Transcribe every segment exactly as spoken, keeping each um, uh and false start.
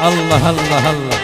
الله الله الله.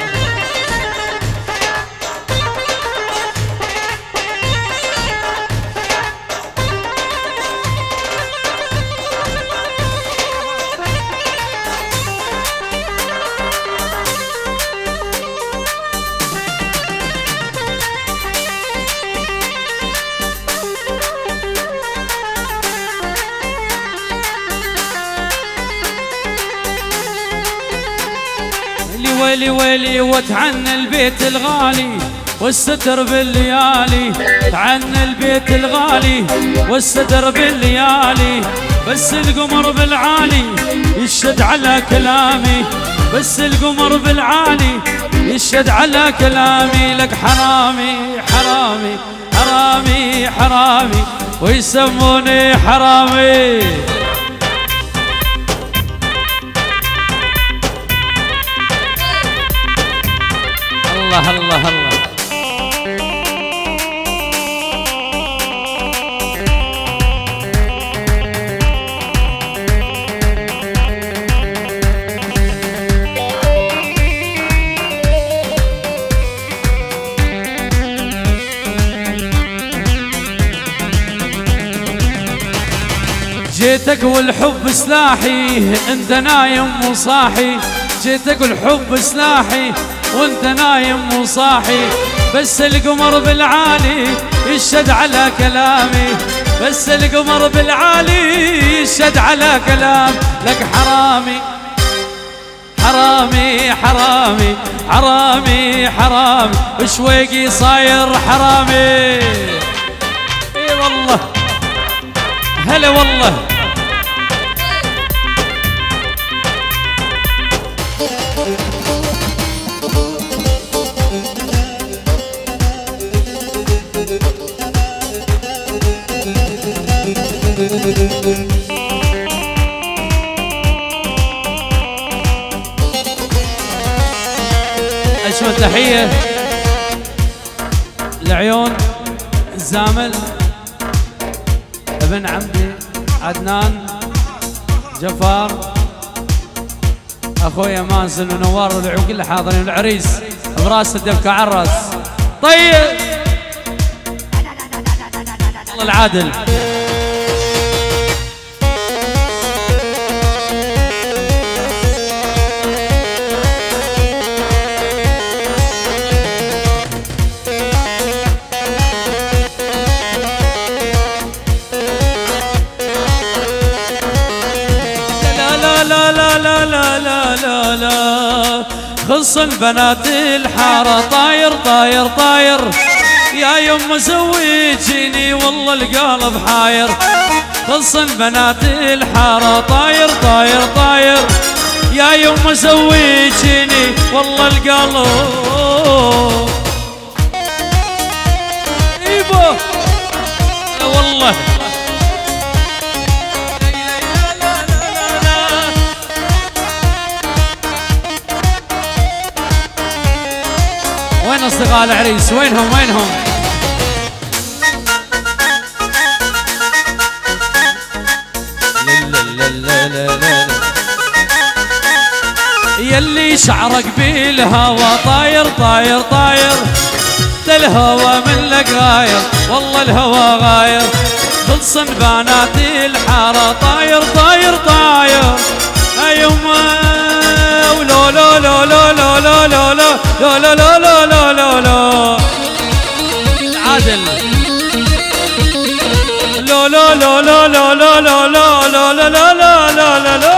ويلي ويلي وتعنى البيت الغالي والستر بالليالي، تعنى البيت الغالي والستر بالليالي، بس القمر بالعالي يشهد على كلامي، بس القمر بالعالي يشهد على كلامي، لك حرامي حرامي حرامي حرامي ويسموني حرامي. الله الله الله. جيتك والحب سلاحي انت نايم وصاحي، جيتك والحب سلاحي وانت نايم وصاحي، بس القمر بالعالي يشهد على كلامي، بس القمر بالعالي يشهد على كلام، لك حرامي حرامي حرامي حرامي حرامي وشويقي صاير حرامي. اي والله هلا والله. أجمل تحية لعيون الزامل ابن عمي عدنان جفار، اخويا مازن ونوار والعيون كلها حاضرين، العريس براس الدبكة عراس. طيب الله العادل. لا لا لا لا لا لا لا خص البنات الحارة طاير طاير طاير، يا يما زوجيني والله القلب حاير، خص البنات الحارة طاير طاير طاير، يا يما زوجيني والله القلب. ايبا والله وين اصدقاء العريس؟ وينهم وينهم؟ يلي شعرك بالهوى طاير طاير طاير، الهوى من لك غاير والله الهوى غاير، خلصن بنات الحارة طاير طاير طاير، ايما ولو لو لو لو لو لو لو لو لو لو لو لو لو لو عادل لو لو لو لو لو لو لو لو لو لو لو لو لو لو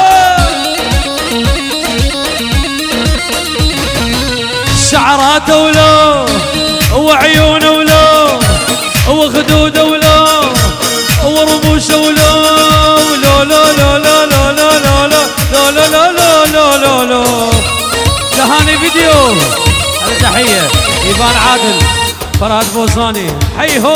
شعراته ولو وعيونه ولو وخدوده ولو ورموشه ولو لو لو لو لو لو لو لو لو لو لو لو لو لو لو لهاني فيديو. هذه تحية إيفان عادل فرهاد بوزاني حي هو.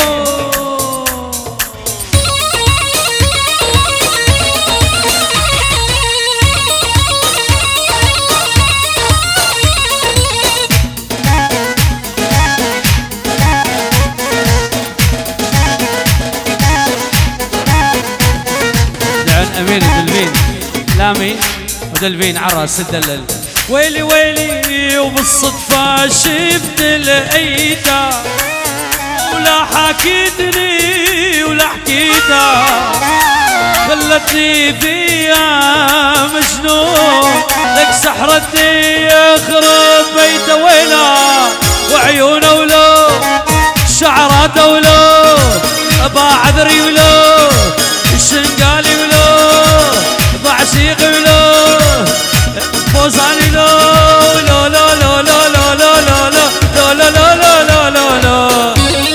دلفين لامي ودلفين عراس الدلل ويلي ويلي وبالصدفة شفت الايدة ولا حكيتني ولا حكيتها خلتني فيها مجنون لك سحرتني يخرب بيته ويلا وعيونه ولو شعراته ولو ابا عذري ولو الشنقالي ولو ضعشيقي ولو فوزاني لو لو لو لو لو لو لو لو لو لو لو لو لو لو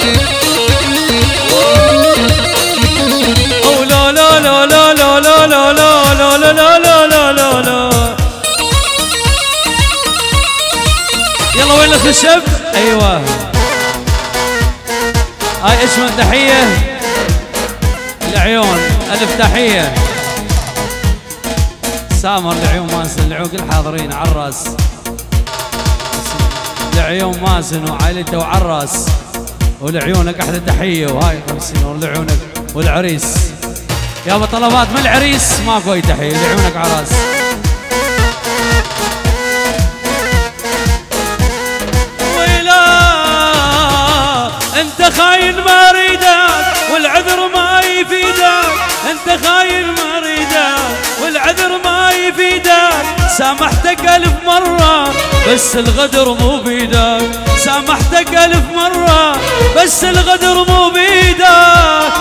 يلا وين الخشب؟ ايوه هاي اجمل تحيه العيون الف تحيه سامر العيون مازن العيون كل حاضرين على الراس العيون مازن وعائلته وعلى الراس ولعيونك احلى تحيه وهاي خمسين ور لعيونك والعريس يابا طلبات من العريس ماكو اي تحيه لعيونك على راس ويلا انت خاين ما اريدك والعذر ما يفيدك انت خاين ما اريدك والعذر ما يفيدك سامحتك الف مره بس الغدر مو بيدك سامحتك الف مره بس الغدر مو بيدك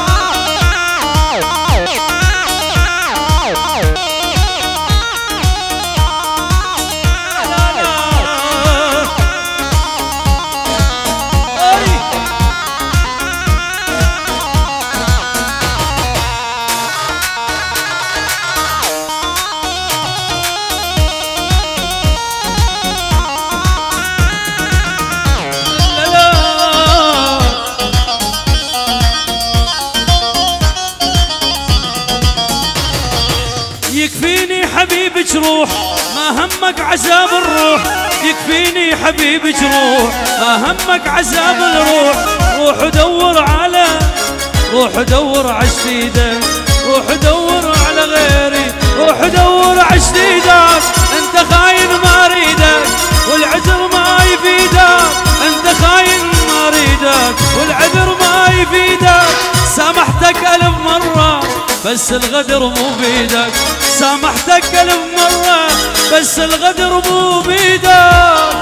يكفيني حبيبك روح ما همك عذاب الروح يكفيني حبيبك روح ما همك عذاب الروح روح دور على روح دور على جديدك روح دور على غيري روح دور على جديدك انت خاين ما اريدك والعذر ما يفيدك انت خاين ما اريدك والعذر ما يفيدك سامحتك الف مره بس الغدر مو بيدك سامحتك الف مرة بس الغدر مو بيدك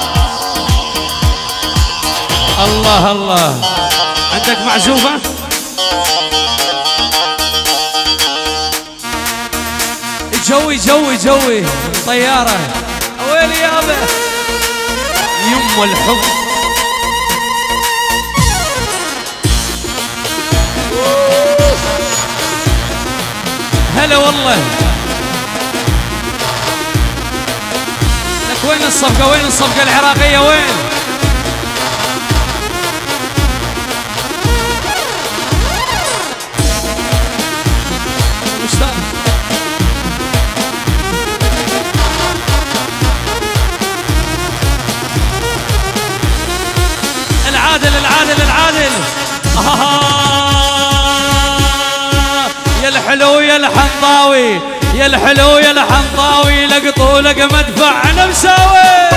الله الله عندك معزوفة جوي جوي جوي طيارة ويلي يابا يم الحب هلا والله لك وين الصفقة وين الصفقة العراقية وين مشتاق العادل العادل العادل آه يا الحلو يا الحنطاوي يا الحلو يا الحنطاوي لقطوا لك مدفع انا مساوي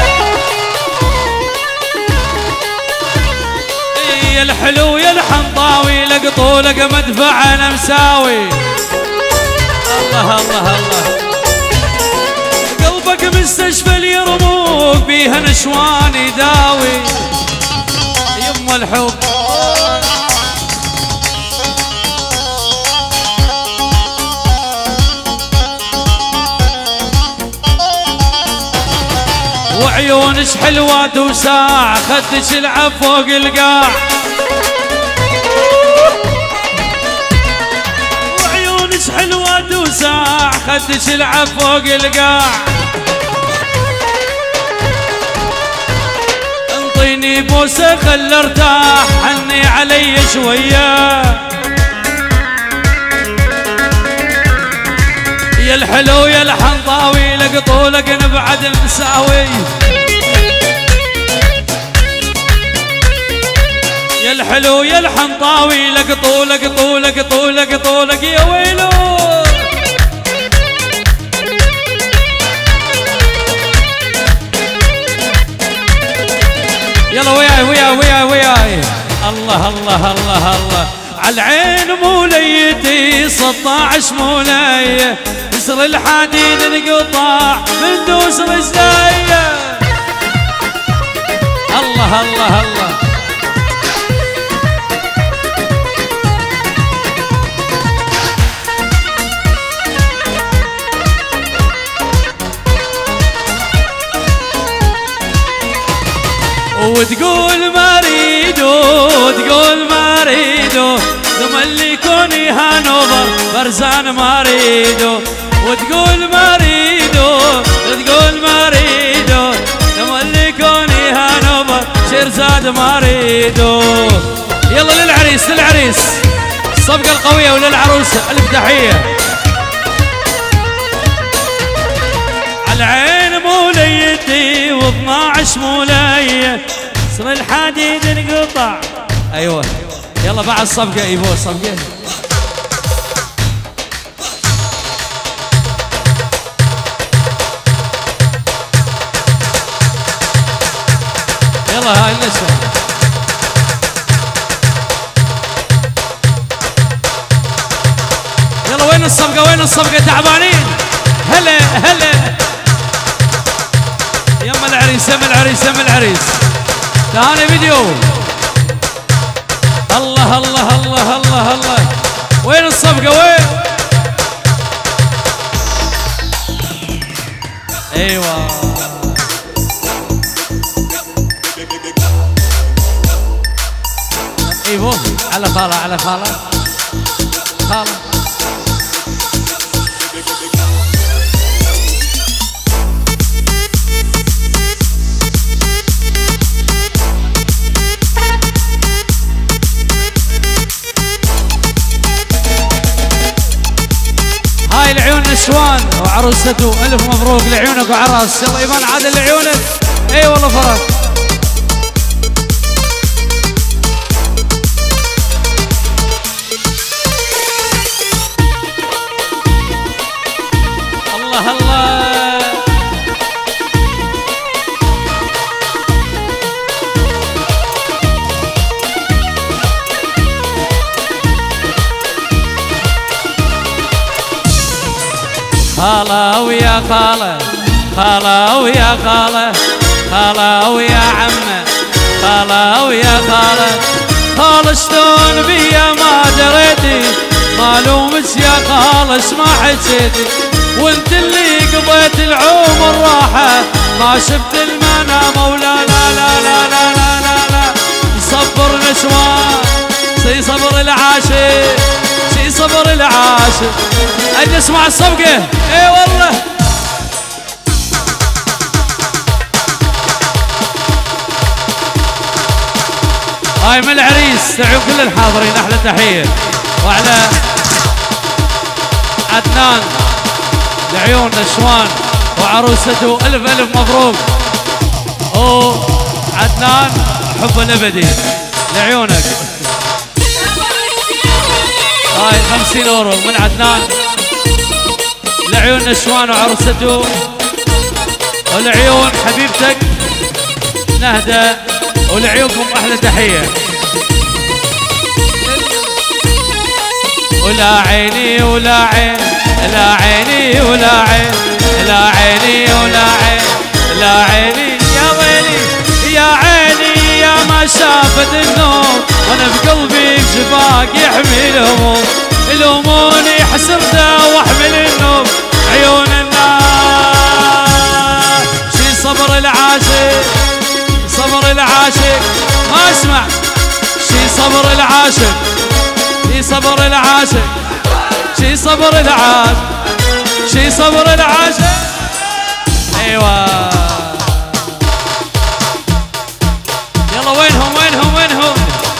يا الحلو يا الحنطاوي لقطوا لك مدفع انا مساوي الله الله الله قلبك مستشفى يرموك بيها نشوان يداوي يم الحب وعيونش حلوة توساع خدش العب فوق القاع وعيونش حلوة توساع خدش العب فوق القاع انطيني بوسة خل ارتاح حني علي شوية يا الحلو يا الحنطاوي لقطوا لك نبعد مساوي يا الحلو يا الحنطاوي لقطوا لقطوا لقطوا لقطوا لك يا ويلو عالعين موليتي ستاشر مولية يسر الحديد انقطع من دوس رجلي. الله الله الله وتقول ما اريدو تقول ما اريدو ثم اللي كوني هانوفر برزان ما اريدو. وتقول ما اريدو تقول ما اريدو ثم اللي كوني هانوفر شيرزاد ما اريدو. يلا للعريس للعريس الصفقة القوية وللعروسة ألف تحية. عالعين موليتي واثناعش مولية صر الحديد انقطع. ايوه يلا بعد الصفقة ايوه الصفقة. يلا هاي النسوة يلا. وين الصفقة وين الصفقة تعبانين؟ هلا هلا يما العريس يما العريس يما العريس. ثاني فيديو. الله الله الله الله الله. وين الصفقة وين؟ ايوه ايوه على خالة على خالة خالة. هاي لعيون نسوان وعروسته ألف مبروك لعيونك وعراس. يلا إيمان عادل لعيونك. اي والله فرح. الله الله خالة ويا خالة خالة ويا خالة خالة ويا عمة خالة ويا خالة. خالة شلون بيا ما دريتي ما لومك يا خالة اش ما حكيتي. وانت اللي قضيت العمر راحة ما شفت المنام ولا لا لا لا لا لا لا لا. صبر نسوان سي صبر العاشق سي صبر العاشق. اجي اسمع الصفقة. اي والله هاي من العريس تعيون كل الحاضرين احلى تحية. وعلى عدنان لعيون نسوان وعروسته الف الف مبروك. او عدنان حب الابدي لعيونك. هاي خمسين اورو من عدنان لعيون نسوان وعروسته ولعيون حبيبتك نهدة ولعيونكم احلى تحية. ولا عيني ولا عين لا عيني ولا عين لا عيني ولا عين لا عيني يا ويلي يا عيني يا ما شافت النور وانا بقلبي بشفاك يحمي الهموم. يلوموني حسرته واحمل النوم عيون الناس. شي صبر العاشق صبر العاشق ما اسمع. شي صبر العاشق شي صبر العاشق شي صبر العاشق شي صبر العاشق. ايوه يلا وينهم وينهم وينهم.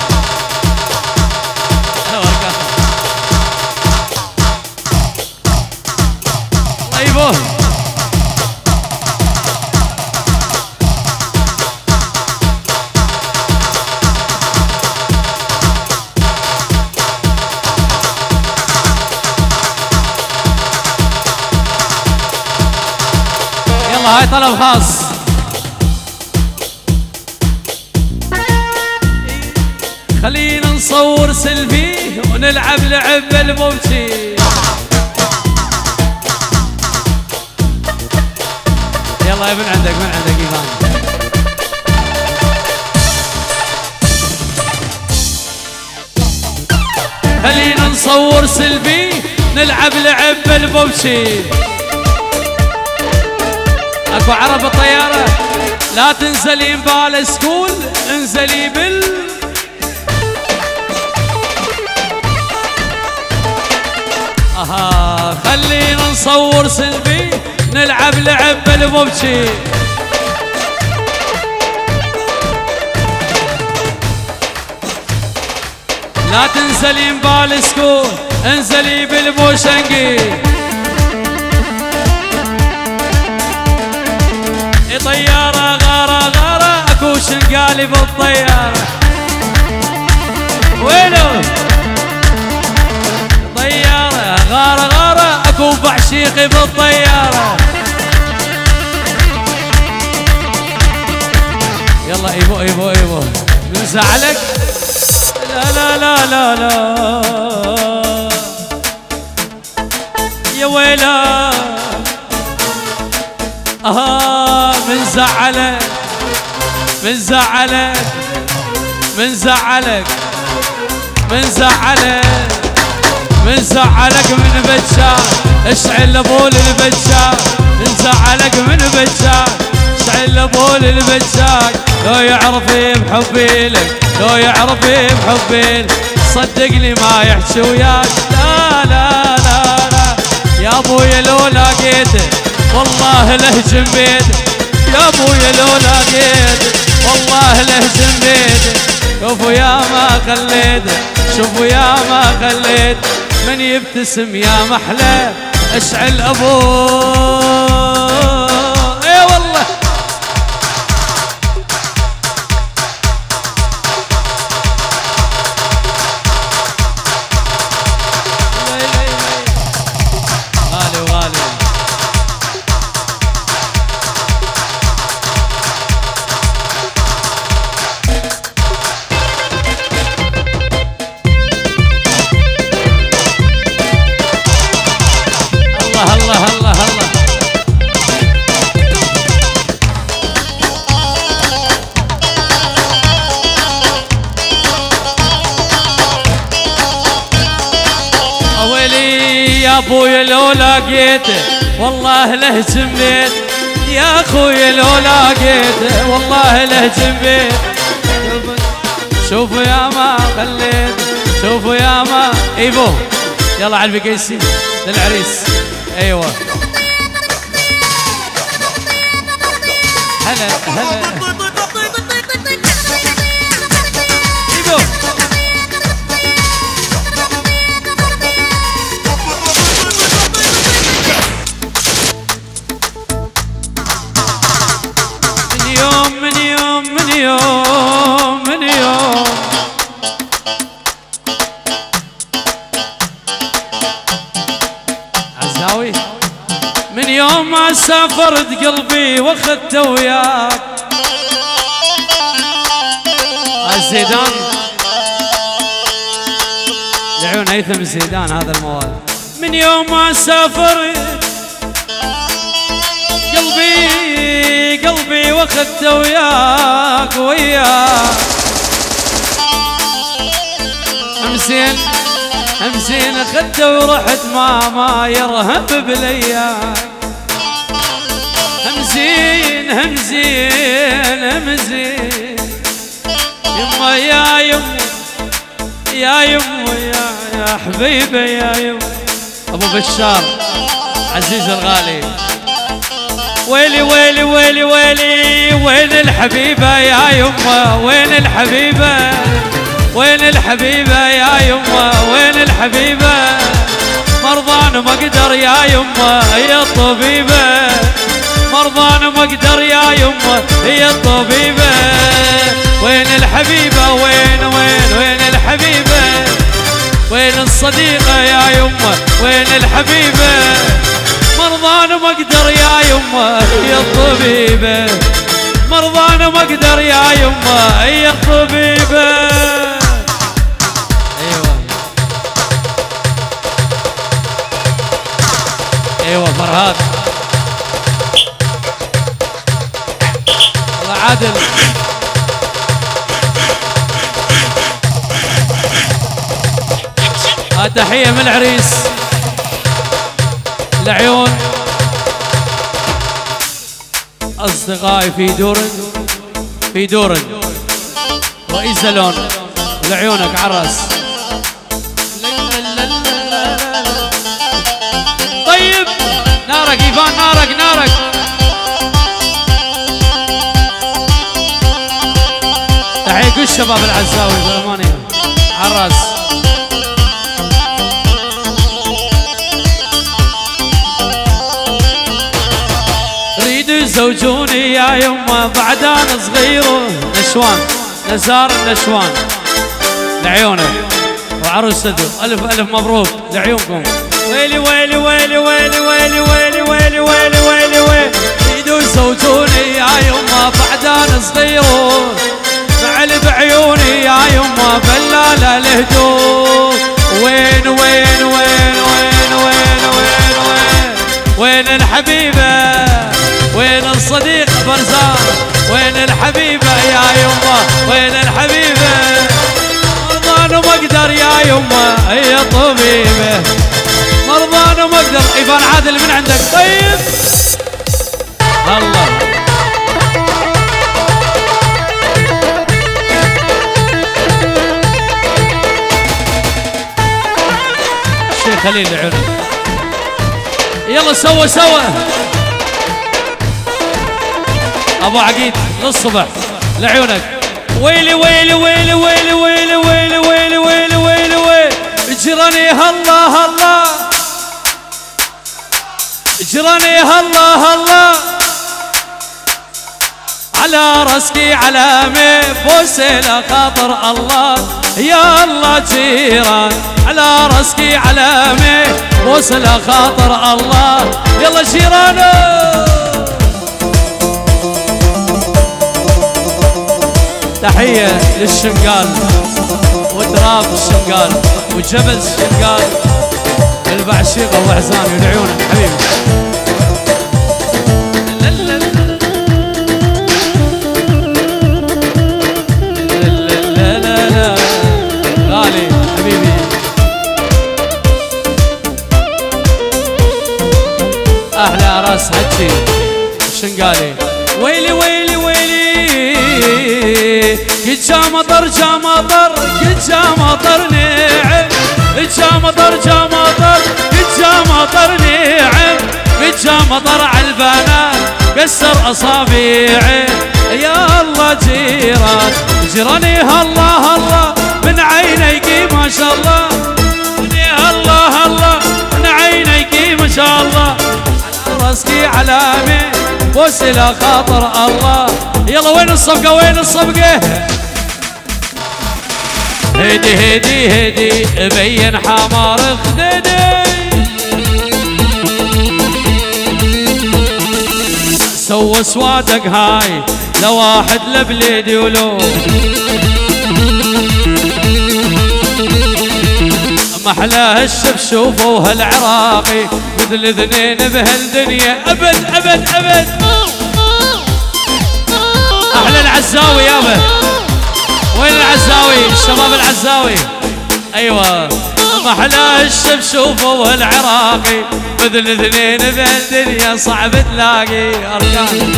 طيبوه هاي طلب خاص. خلينا نصور سيلفي ونلعب لعب المبكي. يلا يا ابن عندك من عندك ايمان. خلينا نصور سيلفي نلعب لعب المبكي. اكو عرب الطيارة لا تنزلين بالسكول انزلي بال اها. خلينا نصور سيلفي نلعب لعب المبكي. لا تنزلين بالسكول انزلي بالموشنقي. طيارة غارة غارة اكو شنقالي بالطيارة. وينو طيارة غارة غارة اكو بعشيقي بالطيارة. يلا ايبو ايبو ايبو من زعلك؟ لا لا لا لا لا يا ويلا. آه من زعلك من زعلك من زعلك من زعلك من زعلك من بجار اشعل بول البجار. من زعلك من بجار اشعل بول البجار. لو يعرف بحبي لك لو يعرف بحبي لك صدقني ما يحكي وياك. لا لا لا لا يا ابويا لو لقيته والله لهجم بيده. يا ابويا لو لقيته والله لهجم بيده. شوفوا يا ما خليته شوفوا يا ما خليته من يبتسم يا محلى اشعل ابوه. اي والله غالي وغالي. الله الله الله الله. ويلي يا ابويا لو لقيته والله لهجم بيت. يا اخويا لو لقيته والله لهجم بيت. شوفوا يا ما خليت شوفوا يا ما ايبو. يلا على البقيسي للعريس. ايوه هلا هلا ايبو. من يوم من يوم من يوم من يوم عزاوي من يوم ما سافرت قلبي واخدته وياك. الزيدان لعيون هيثم الزيدان هذا الموال. من يوم ما سافرت قلبي قلبي واخدته وياك وياك. همزين همزين اخدته ورحت ما ما يرهب بالاياك. همزين همزين همزين يما يا يما يا يما يا يا حبيبي يا يما. ابو بشار عزيز الغالي. ويلي ويلي ويلي ويلي وين الحبيبة يا يما وين الحبيبة وين الحبيبة يا يما وين الحبيبة. مرضان ما اقدر يا يما هي الطبيبة. مرضان ما اقدر يا يما هي الطبيبة. وين الحبيبة وين وين وين الحبيبة. وين الصديقة يا يما وين الحبيبة. مرضان ما اقدر يا يما هي الطبيبة. مرضان ما اقدر يا يما هي الطبيبة. فرهاد الله عادل تحية من العريس العيون أصدقائي في دورن في دورن وإيزلون لعيونك عرس طيب نارك إيفان نارك نارك تحية كل الشباب العزاوي بالأمانة عرس زوجوني يا يما بعد انا صغير نشوان نزار النشوان لعيونك وعروسته الف الف مبروك لعيونكم ويلي ويلي ويلي ويلي ويلي ويلي ويلي ويلي ويلي ويلي يريدوا يزوجوني يا يما بعد انا صغير فعل بعيوني يا يما بلاله الهدوء وين وين وين وين وين وين وين وين الحبيبه وين الصديق برزان وين الحبيبة يا يمه وين الحبيبة مرضان وما اقدر يا يمه هي طبيبة مرضان وما اقدر ايفان عادل من عندك طيب الله الشيخ خليل العري يلا سوا سوا ابو عقيد للصبح لعيونك ويلي ويلي ويلي ويلي ويلي ويلي ويلي ويلي ويلي ويلي جراني هلا هلا جراني هلا هلا على راسكي علامة بوسي لخاطر الله يا الله جيران على راسكي علامة بوسي لخاطر الله يلا جيرانه تحية للشنقال ودراب الشنقال وجبل الشنقال البعشيقة وعزاني ولعيونك حبيبي لا لا لا لا لا غالي حبيبي أحلى راس حجي الشنقالي ويلي ويلي ويلي قد جا مطر جا مطر قد جا مطر نعم جا مطر جا مطر قد جا مطر نعم قد جا مطر عالبنات كسر اصابيعي يا الله جيران جيراني هلا هلا من عينيكي ما شاء الله هلا هلا من عينيكي ما شاء الله على راسكي علامه بوسي لخاطر الله يلا وين الصفقة وين الصفقة هدي هدي هدي بين حمار خديدي سوى سوادك هاي لواحد لبليدي ولو محلاه الشبشوفه وهالعراقي مثل اثنين بهالدنيا ابد ابد ابد احلى العزاوي يابا وين العزاوي الشباب العزاوي ايوه محلاه الشبشوفه وهالعراقي مثل اثنين بهالدنيا صعب تلاقي اركان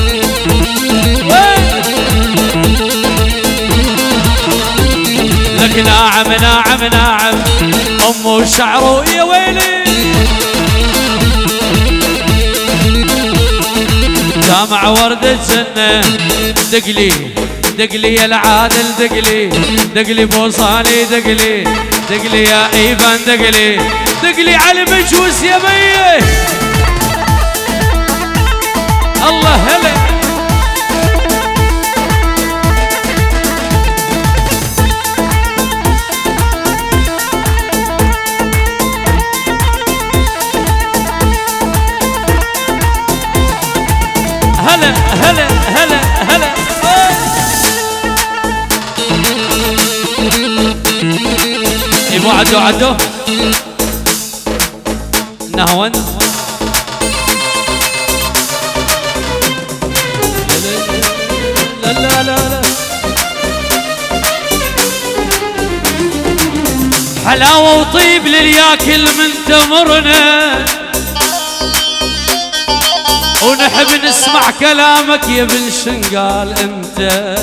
لك ناعم ناعم ناعم امه شعره يا ويلي جامع ورد الجنة دقلي دقلي يا العادل دقلي دقلي بوصالي دقلي دقلي يا ايفان دقلي دقلي على مجوز يا ميه الله هلا هلا هلا هلا هلا ايوه عدو عدو نهون حلاوة وطيب للياكل من تمرنا، ونحب نسمع كلامك يا ابن شنقال انت،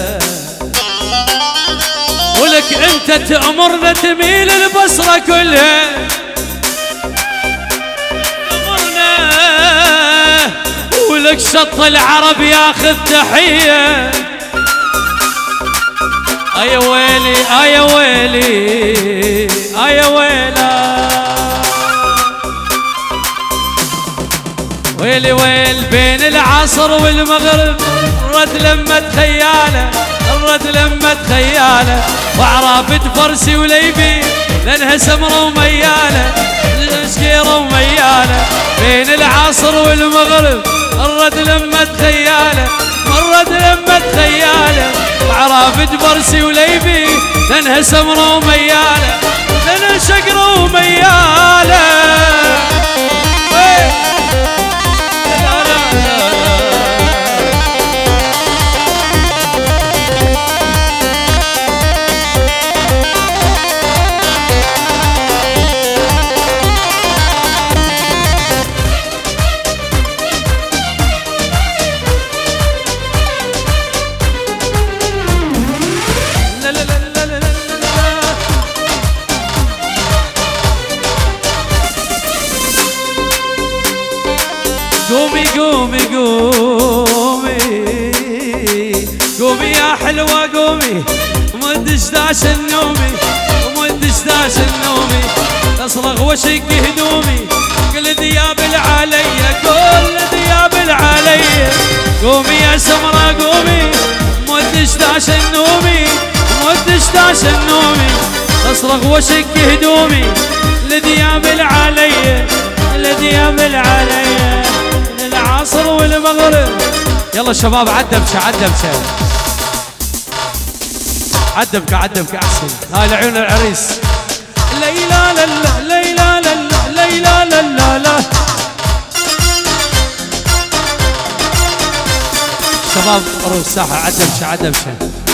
ولك انت تأمرنا تميل البصرة كلها، تأمرنا ولك شط العرب ياخذ تحية. ايا ويلي ايا ويلي ايا ويلا ويلي ويل بين العصر والمغرب الرد لما تخياله، الرد لما تخياله، وعرافة فرسي وليبي لانها سمرة ومياله، شقيرة ومياله، بين العصر والمغرب الرد لما تخياله، الرد لما تخياله، وعرافة فرسي وليبي لانها سمرة ومياله، لانها شقرة ومياله. قومي قومي قومي قومي يا حلوة قومي، مدش داش النومي مدش داش النومي، تصرخ وشق هدومي كل ذياب العليا كل ذياب العليا. قومي يا سمرة قومي مدش داش النومي مدش داش النومي، تصرخ وشق هدومي لذياب العليا لذياب العليا، العصر والمغرب. يلا شباب عدبشه عدبشه عدبك عدبك احسن. هاي لعيون العريس. ليلى للا ليلى للا ليلى للا لا. شباب روح الساحه عدبشه عدبشه.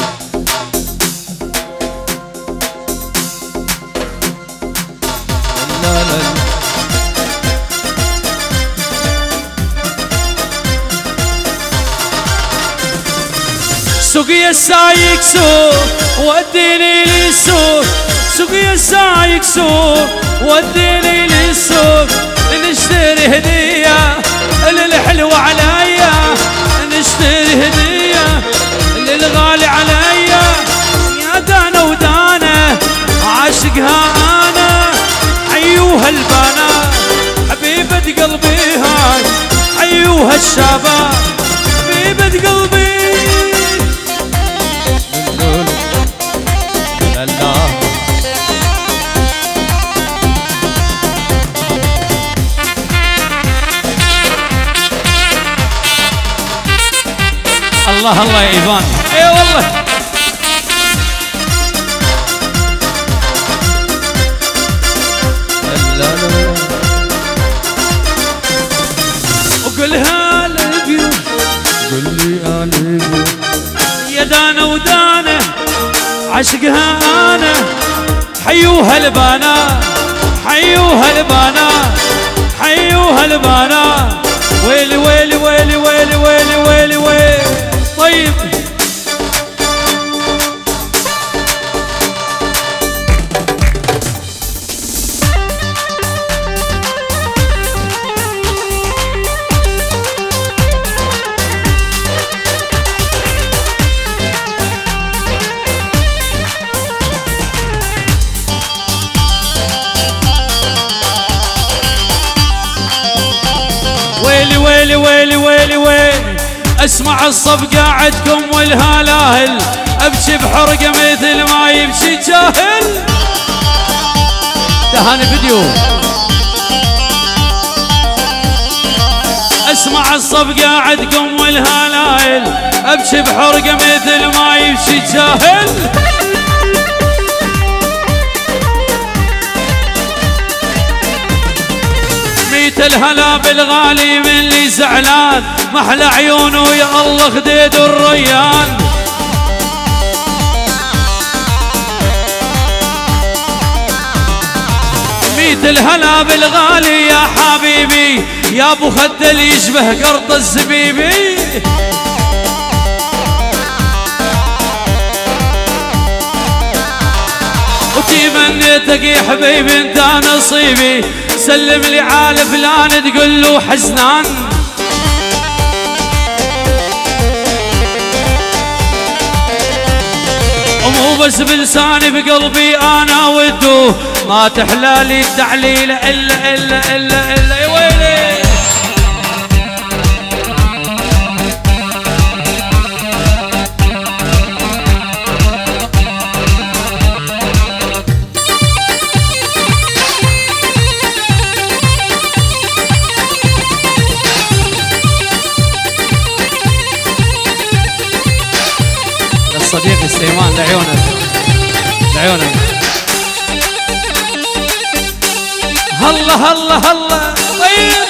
لا لا سوق يا السايق سوق وديني للسوق، سوق يا السايق سوق وديني للسوق، نشتري هدية للحلوة عليا، نشتري هدية للغالي عليا، يا دانا ودانا عاشقها انا، عيوها البنات حبيبة قلبي هاي، عيوها الشباب حبيبة قلبي. الله الله يا ايفان. اي والله لا لا وقلها للبيوت قل لي انا يا دانا ودانا عشقها انا، حيوها البنات حيوها البنات حيوها البنات. ويلي ويلي ويلي ويلي ويلي ويلي ويلي. طيب ويلي ويلي ويلي ويلي ويلي. اسمع الصفقة عدكم والهلاهل، ابكي بحرقة مثل ما يبكي جاهل. دهاني فيديو. اسمع الصفقة عدكم والهلاهل، ابكي بحرقة مثل ما يبكي جاهل. ميت الهلا بالغالي من اللي زعلان، محلى عيونه يا الله خديد الريان. جيت الهلا بالغالي يا حبيبي يا ابو خدل يشبه قرط الزبيبي. وتمنيتك يا حبيبي انت نصيبي، سلم لي على فلان تقول له حزنان. ومو بس بلساني بقلبي انا ودو، ما تحلى لي التعليل الا الا الا الا يا ويلي. صديقي سليمان لعيونك لعيونك. هلا هلا هلا طيب.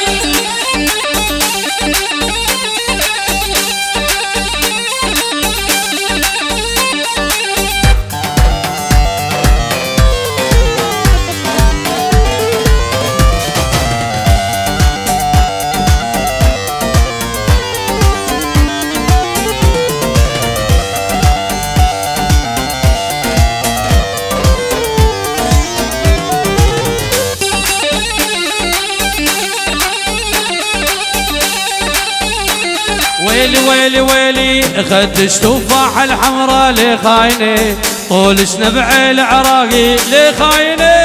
ويلي ويلي ويلي خدش تفاح الحمراء لي خاينه، طول شنبع العراقي لي خاينه.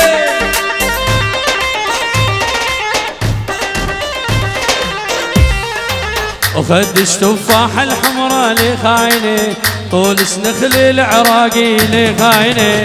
وخدش تفاح الحمراء لي خاينه، طول شنخل العراقي لي خاينه.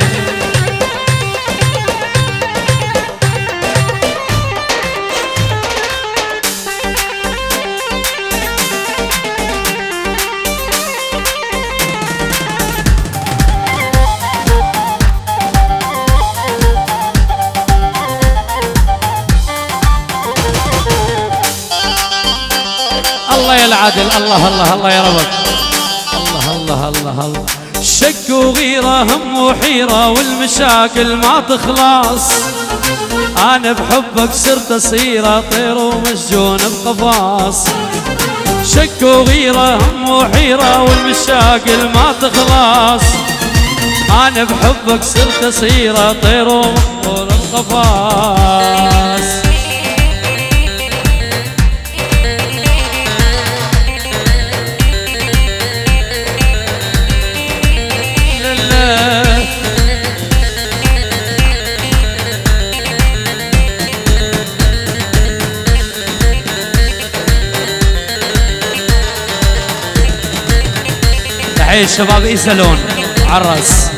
الله يا العدل، الله الله الله يا ربك، الله الله الله الله. شك وغيرة هم وحيرة والمشاكل ما تخلص، أنا بحبك صرت أسيرة طير ومسجون بقفاص. شك وغيرة هم وحيرة والمشاكل ما تخلص، أنا بحبك صرت أسيرة طير ومسجون بقفاص. تحية الشباب إيزالون عرس.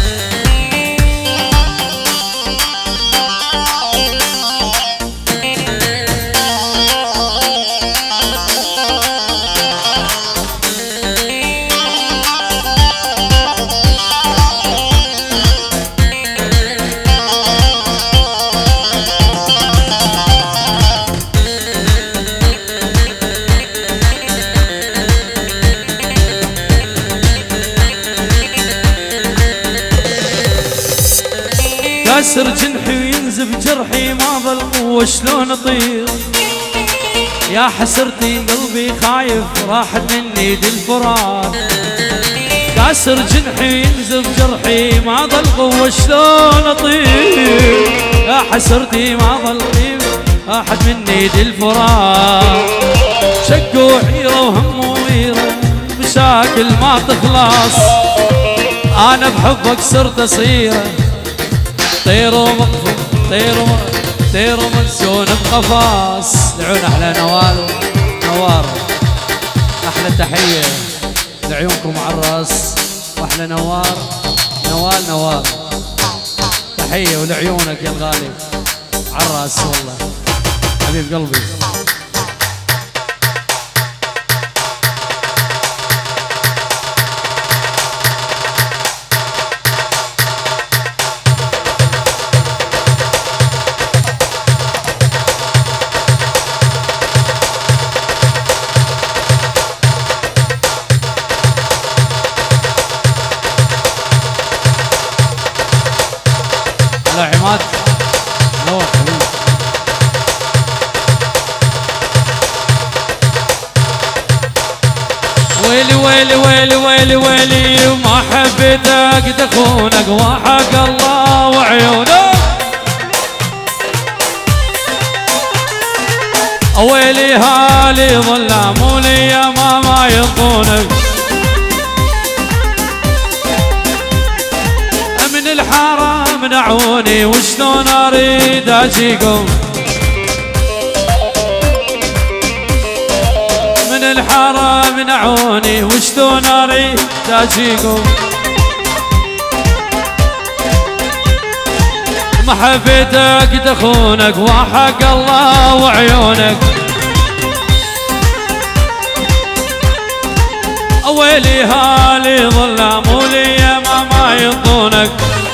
كسر جنحي وينزف جرحي ما ظل قوة شلون اطير، يا حسرتي قلبي خايف راحت مني دي الفراق. كسر جنحي وينزف جرحي ما ظل قوة شلون اطير، يا حسرتي ما ظل قوة راحت مني دي الفراق. شك وحيرة وهم وغيرة مشاكل ما تخلص، انا بحبك صرت اصيره طير ومقفل طير طير ومنسون بقفاص. دعونا احلى نوال ونوار، احلى تحيه لعيونكم عالراس، واحلى نوار نوال نوار. تحيه ولعيونك يا الغالي عالراس والله حبيب قلبي. لا عماد نور حبيبي. ويلي ويلي ويلي ويلي وما حبيتك تخونك وحق الله وعيونك. ويلي هالي ظلام ولي يا ماما ينطونك. من الحارة منعوني وشلون اريد اجيكم. من الحارة منعوني وشلون اريد اجيكم. ما حبيتك تخونك وحق الله وعيونك. ويلي هالي ظلام ولي يا ماما ينطونك.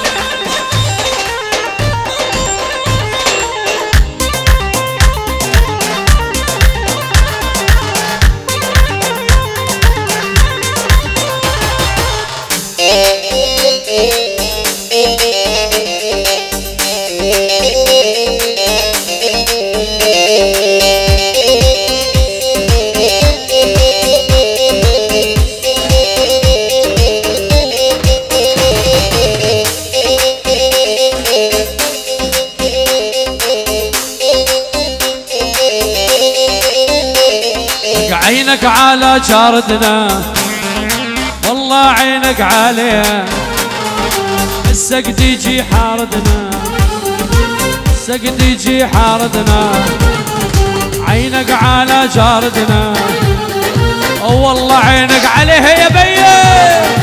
عينك على جاردنا والله عينك عليها. السقد يجي حاردنا السقد يجي حاردنا. عينك على جاردنا والله عينك عليها يا بيه.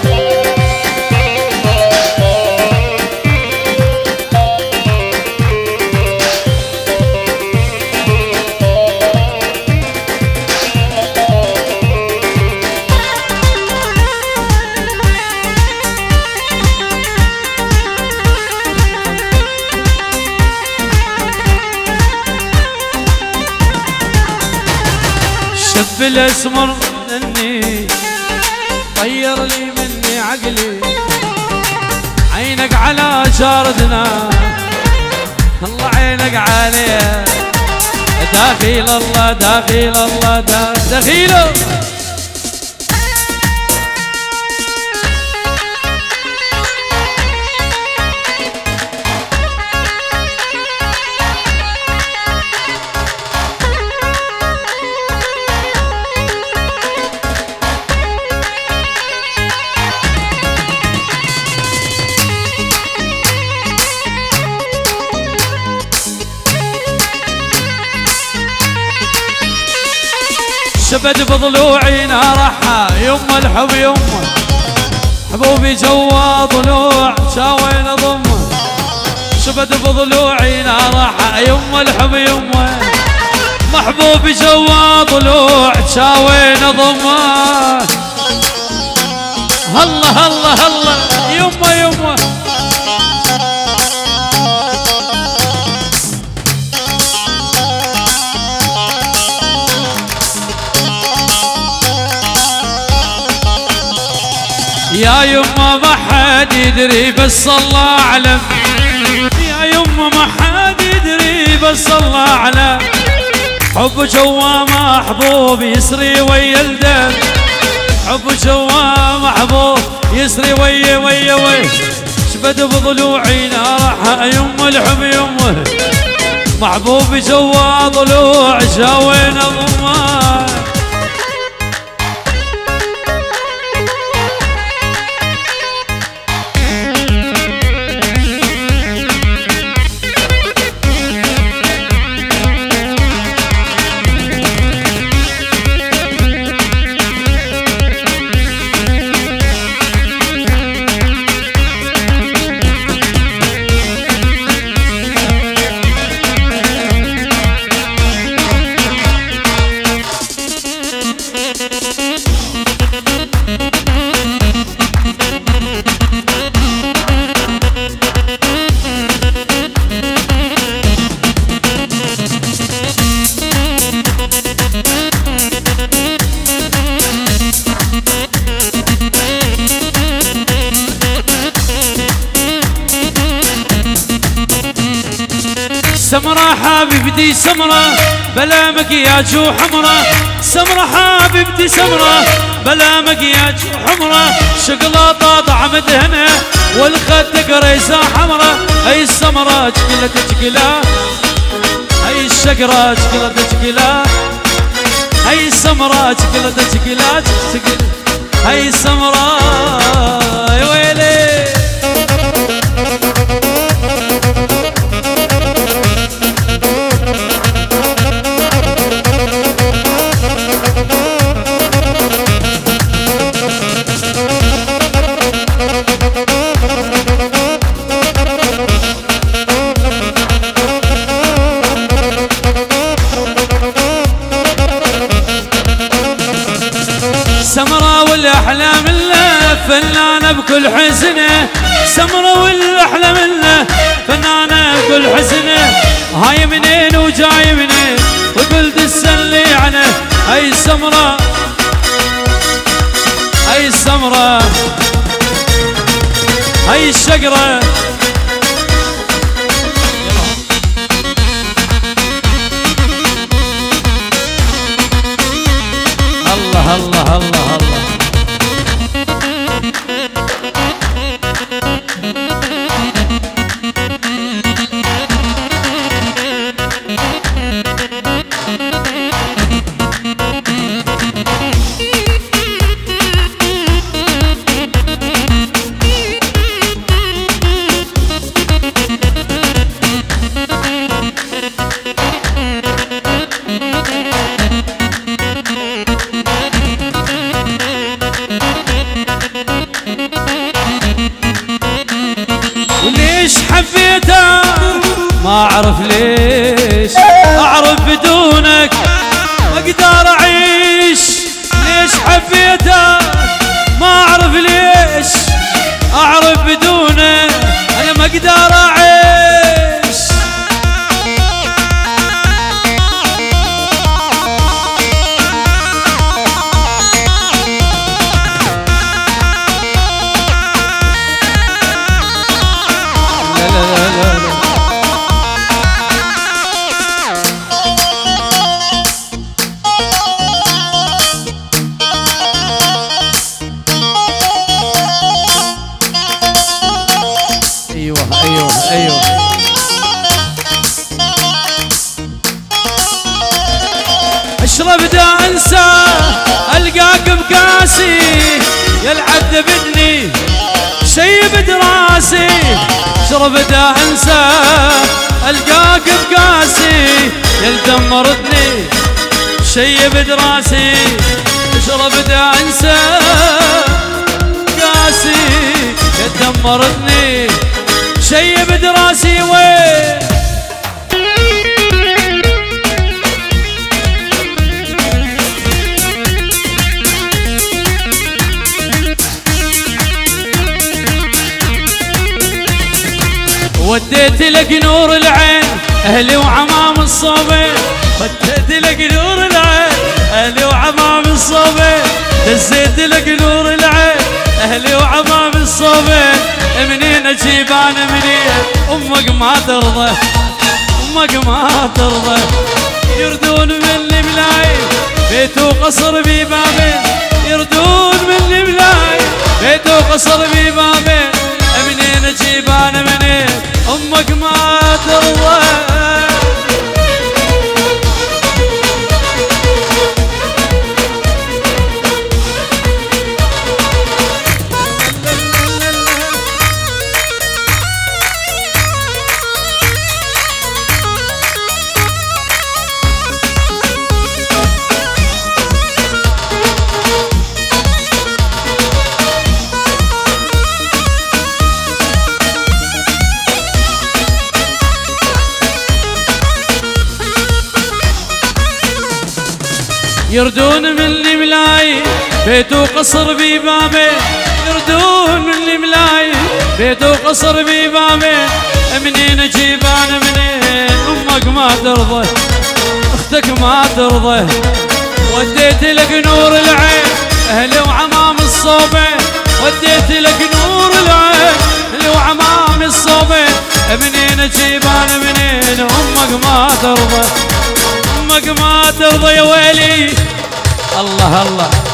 شب الاسمر مني طير لي مني عقلي. عينك على جاردنا الله عينك عليه. داخل الله داخل الله داخله. شبد بضلوعي نارحها يما الحب يما. حبوبي جوا ضلوع شاوين ضمه. شبد بضلوعي نارحها يما الحب يما. محبوبي جوا ضلوع شاوين ضمه. هلا هلا هلا يما يما. يا يما ما حد يدري بس الله اعلم. يا يما ما حد يدري بس الله اعلم. حب جوا محبوب يسري ويا الدم. حب جوا محبوب يسري ويا ويا ويا. شبد بضلوعي نارحها يما الحب يما. محبوب جوا ضلوع شاوين ضمه. سمرة حبيبتي سمرة بلا مكياج وحمرة، سمرة حبيبتي سمرة بلا مكياج وحمرة، شقلاطة طعم دهنة والخد قريزة حمرة. هي السمرة تشكيلة تشكيلة، هي الشقرة تشكيلة تشكيلة، هي السمرة تشكيلة تشكيلة، هي السمرة يا ويلي. سمرة والأحلام لنا فنانة بكل حزنة، سمرة والأحلام لنا فنانة بكل حزنة، هاي منين وجاي منين وقلت تسلي عنه. هاي السمرة هاي السمرة هاي الشقرة الله الله الله الله. وليش حبيتها ما اعرف ليش، اعرف بدونك ما اقدر اعيش. ليش حبيتها ما اعرف ليش، اعرف بدونك انا ما اقدر اعيش. ايوه ايوه ايوه اشرب دا انسى القاك بكاسي، يلعب ذبني شيب دراسي. اشرب دا انسى القاك بكاسي، يلدمرتني شيب دراسي. اشرب دا انسى كاسي يدمرتني شيب دراسي. وين وديت لك نور العين اهلي وعمام الصوبين، وديت لك نور العين اهلي وعمام الصوبين، دزيت لك نور العين اهلي وعمام الصوبين. منين اجيب انا منين امك ما ترضى، امك ما ترضى. يردون مني ملاي بيت وقصر ببابين، يردون مني ملاي بيت وقصر ببابين. منين اجيب انا منين امك ما ترضى. يردون مني ملاي بيت وقصر ببابي، يردون مني ملاي بيت وقصر ببابي. منين اجيب انا منين امك ما ترضى، اختك ما ترضى. وديت لك نور العين اهلي وعمام الصوبين، وديت لك نور العين اهلي وعمام الصوبين. منين جيبان منين امك ما ترضى، امك ما ترضى يا ويلي. الله الله